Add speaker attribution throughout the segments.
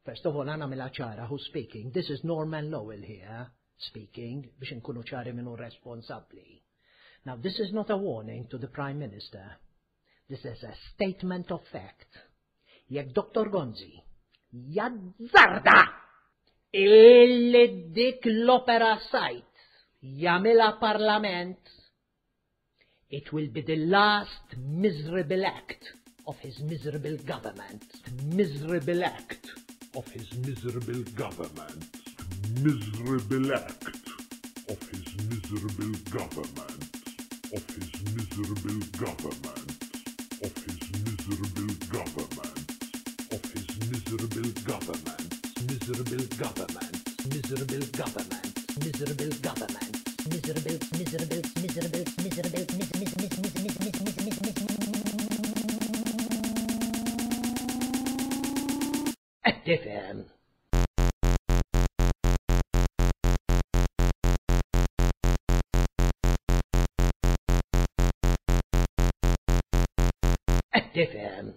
Speaker 1: First of all, għana mela ċara, who's speaking? This is Norman Lowell here, speaking, biex nkunu ċari minnu responsabli. Now, this is not a warning to the Prime Minister. This is a statement of fact. Jekk Dr. Gonzi jazzarda illi dik l-opera sajt jamila parlament, it will be the last miserable act of his miserable government. Miserable act of his miserable government. Miserable act of his miserable government. Of his miserable government. Of his miserable government. Of his miserable government. Miserable government. Miserable government. Miserable government. Miserable, miserable, miserable, miserable, tifhem. Tifhem.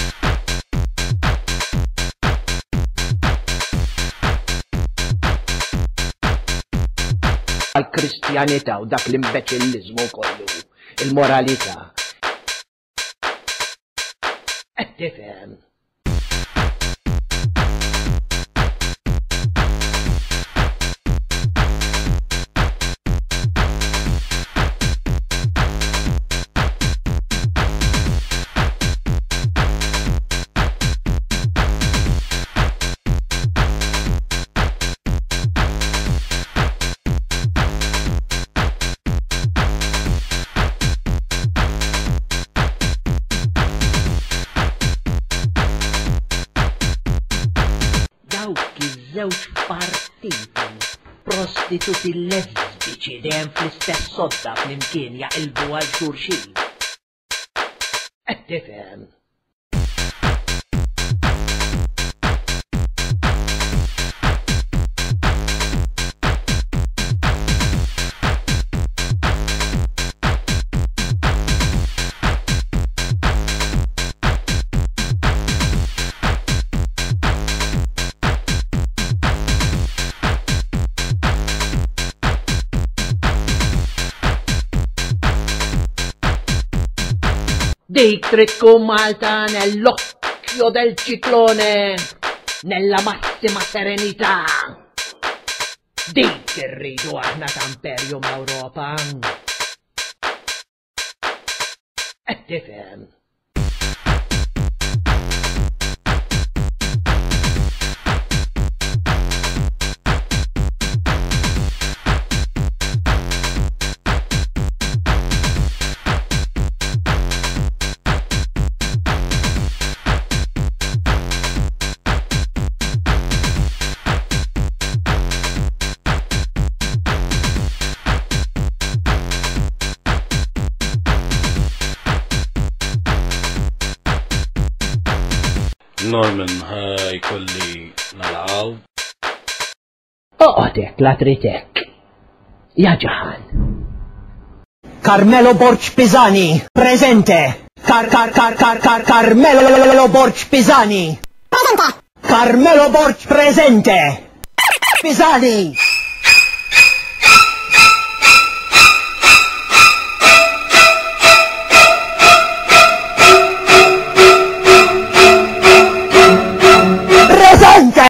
Speaker 1: Għal-Kristjanità u dak l-imbeċillizmu kollu, il-moralità. Tifhem. Żewġ partiti, prostituti lesbiċi dejjem fl-istess sodda flimkien jaqilbu għal xulxin. Qed tifhem. Dik trid tkun Malta nell'occhio del ciclone, nella massima serenità. Dik irridu aħna ta' Imperium Ewropa. Qed tifhem.
Speaker 2: Norman, ħajkolli nalaqaw.
Speaker 1: Oqotek la tritek. Ja ġaħan.
Speaker 3: Carmelo Borch Pisani, presente. Carmelo Borch Pisani. Presente. Carmelo Borch presente. Pisani.